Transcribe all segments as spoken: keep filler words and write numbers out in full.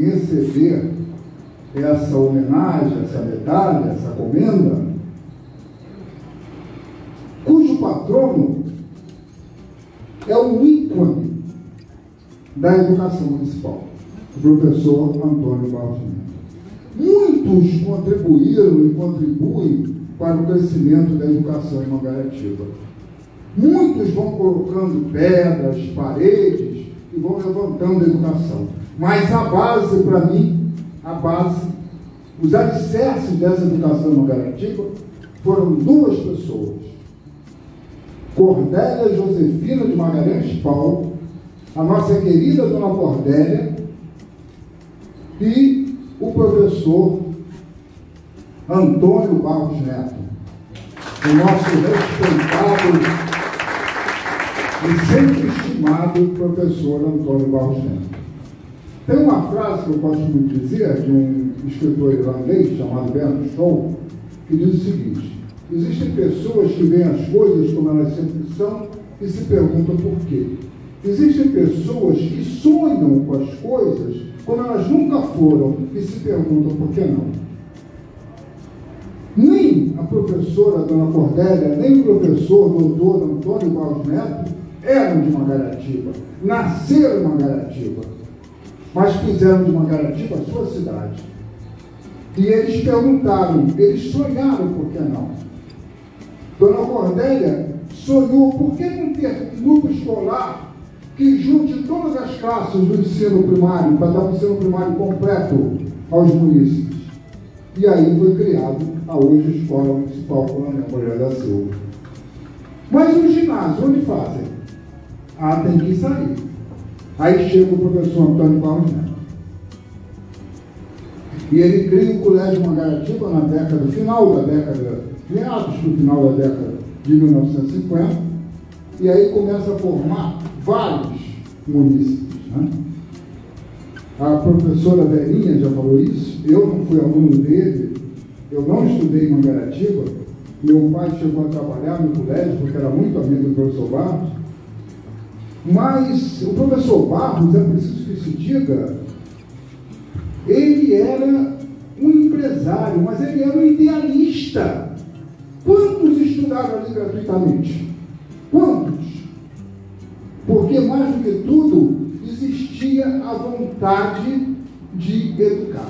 receber essa homenagem, essa medalha, essa comenda, cujo patrono é o ícone da educação municipal, o professor Antônio Barros Neto. Muitos contribuíram e contribuem para o crescimento da educação em Mangaratiba. Muitos vão colocando pedras, paredes e vão levantando a educação. Mas a base, para mim, a base, os alicerces dessa educação em Mangaratiba foram duas pessoas. Cordélia Josefina de Magalhães Paulo, a nossa querida dona Cordélia, e o professor Antônio Barros Neto, o nosso respeitado e sempre estimado professor Antônio Barros Neto. Tem uma frase que eu gosto muito de dizer, de um escritor irlandês chamado Bernard Shaw, que diz o seguinte: existem pessoas que veem as coisas como elas sempre são e se perguntam por quê. Existem pessoas que sonham com as coisas como elas nunca foram e se perguntam por que não. Nem a professora Dona Cordélia, nem o professor doutor Antônio Barros Neto eram de Mangaratiba, nasceram em Mangaratiba, mas fizeram de Mangaratiba a sua cidade. E eles perguntaram, eles sonharam por que não. Dona Cordélia sonhou por que não ter grupo escolar que junte todas as classes do ensino primário, para dar um ensino primário completo aos munícipes. E aí foi criado a hoje Escola Municipal Coronel Moreira da Silva. Mas o ginásio, onde fazem? Ah, tem que sair. Aí chega o professor Antônio Barros Neto. E ele cria o Colégio Mangaratiba na década, final da década, meados do final da década de mil novecentos e cinquenta, e aí começa a formar vários munícipes, né? A professora Verinha já falou isso, eu não fui aluno dele, eu não estudei em Mangaratiba, meu pai chegou a trabalhar no colégio, porque era muito amigo do professor Barros, mas o professor Barros, é preciso que se diga, ele era um empresário, mas ele era um idealista. Quantos estudaram ali gratuitamente? Quantos? Porque, mais do que tudo, existia a vontade de educar.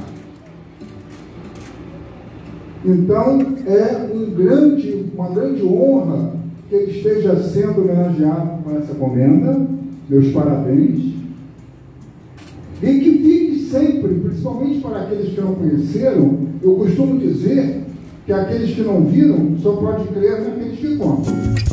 Então, é um grande, uma grande honra que ele esteja sendo homenageado com essa comenda. Meus parabéns. E que fique sempre, principalmente para aqueles que não conheceram, eu costumo dizer que aqueles que não viram só pode crer naqueles que contam.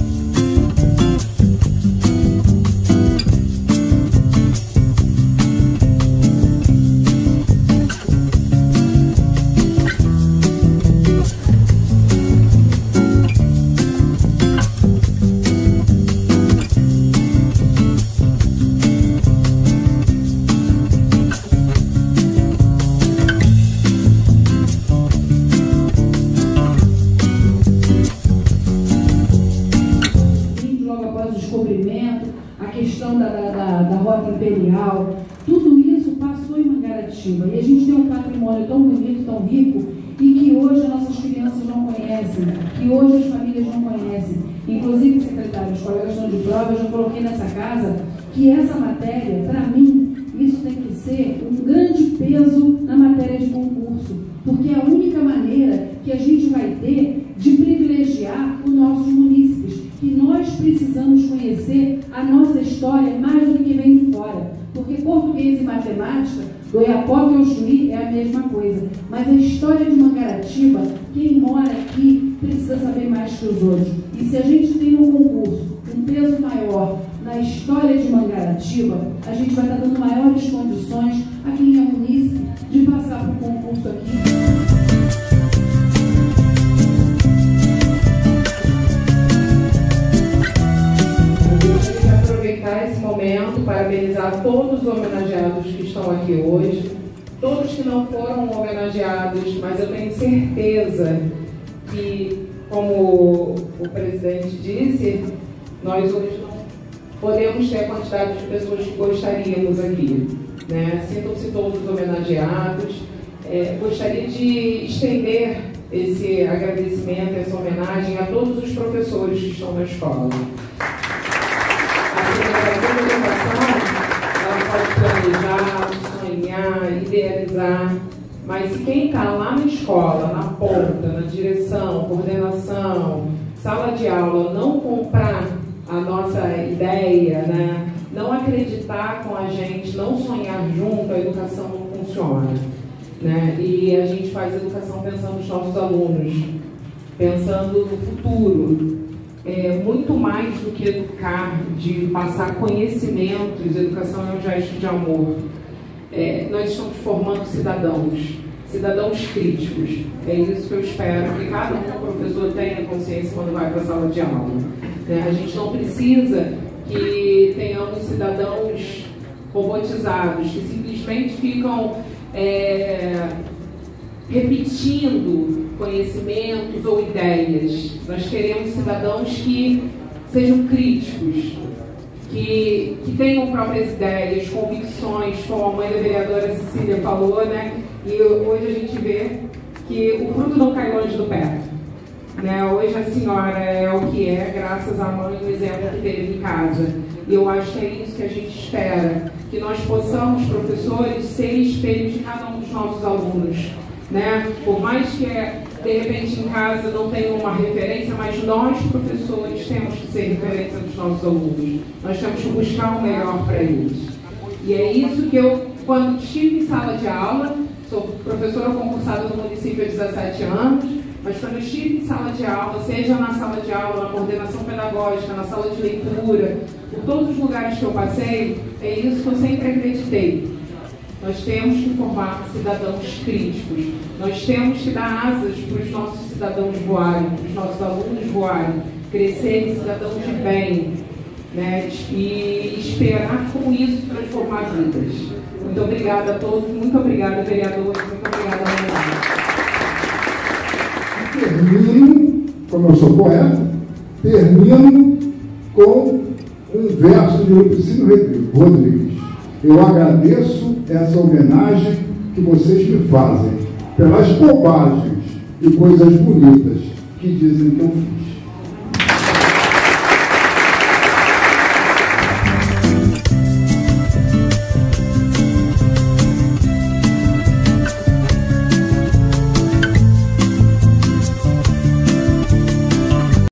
A questão da, da, da, da Rota Imperial, tudo isso passou em Mangaratiba. E a gente tem um patrimônio tão bonito, tão rico, e que hoje as nossas crianças não conhecem, que hoje as famílias não conhecem. Inclusive, secretário, os colegas estão de prova, eu já coloquei nessa casa que essa matéria, para mim, isso tem que ser um grande peso na matéria de concurso, porque é a única maneira que a gente vai ter de privilegiar os nossos munícipes, que nós precisamos conhecer a nossa história mais do que vem de fora. Porque português e matemática, do Oiapoque ao Chuí, é a mesma coisa. Mas a história de Mangaratiba, quem mora aqui precisa saber mais que os outros. E se a gente tem no concurso um peso maior na história de Mangaratiba, a gente vai estar dando maiores condições a quem é munícipe de passar por um concurso aqui. Esse momento, parabenizar todos os homenageados que estão aqui hoje, todos que não foram homenageados, mas eu tenho certeza que, como o presidente disse, nós hoje não podemos ter a quantidade de pessoas que gostaríamos aqui. né? Sintam-se todos homenageados. É, gostaria de estender esse agradecimento, essa homenagem a todos os professores que estão na escola. A Secretaria de Educação, ela pode planejar, sonhar, idealizar, mas quem está lá na escola, na ponta, na direção, coordenação, sala de aula, não comprar a nossa ideia, né? Não acreditar com a gente, não sonhar junto, a educação não funciona. Né? E a gente faz educação pensando nos nossos alunos, pensando no futuro. É, muito mais do que educar, de passar conhecimentos, educação é um gesto de amor. É, nós estamos formando cidadãos, cidadãos críticos. É isso que eu espero que cada um professor tenha consciência quando vai para a sala de aula. É, a gente não precisa que tenhamos cidadãos robotizados, que simplesmente ficam é, repetindo conhecimentos ou ideias. Nós queremos cidadãos que sejam críticos, que, que tenham próprias ideias, convicções, como a mãe da vereadora Cecília falou, né? E hoje a gente vê que o fruto não cai longe do pé. Né? Hoje a senhora é o que é, graças à mãe e o exemplo que teve em casa. E eu acho que é isso que a gente espera, que nós possamos, professores, ser espelhos de cada um dos nossos alunos. Né? Por mais que, de repente, em casa não tenha uma referência, mas nós, professores, temos que ser referência dos nossos alunos. Nós temos que buscar o melhor para eles. E é isso que eu, quando estive em sala de aula, sou professora concursada no município há dezessete anos, mas quando eu estive em sala de aula, seja na sala de aula, na coordenação pedagógica, na sala de leitura, por todos os lugares que eu passei, é isso que eu sempre acreditei. Nós temos que formar cidadãos críticos. Nós temos que dar asas para os nossos cidadãos voarem, para os nossos alunos voarem, crescerem cidadãos de bem, né? E esperar com isso transformar vidas. Muito obrigada a todos, muito obrigada, vereadores, muito obrigada, Manuela. Termino, como eu sou poeta, termino com um verso de Lupicínio Rodrigues. Eu agradeço essa homenagem que vocês me fazem pelas bobagens e coisas bonitas que dizem que eu fiz.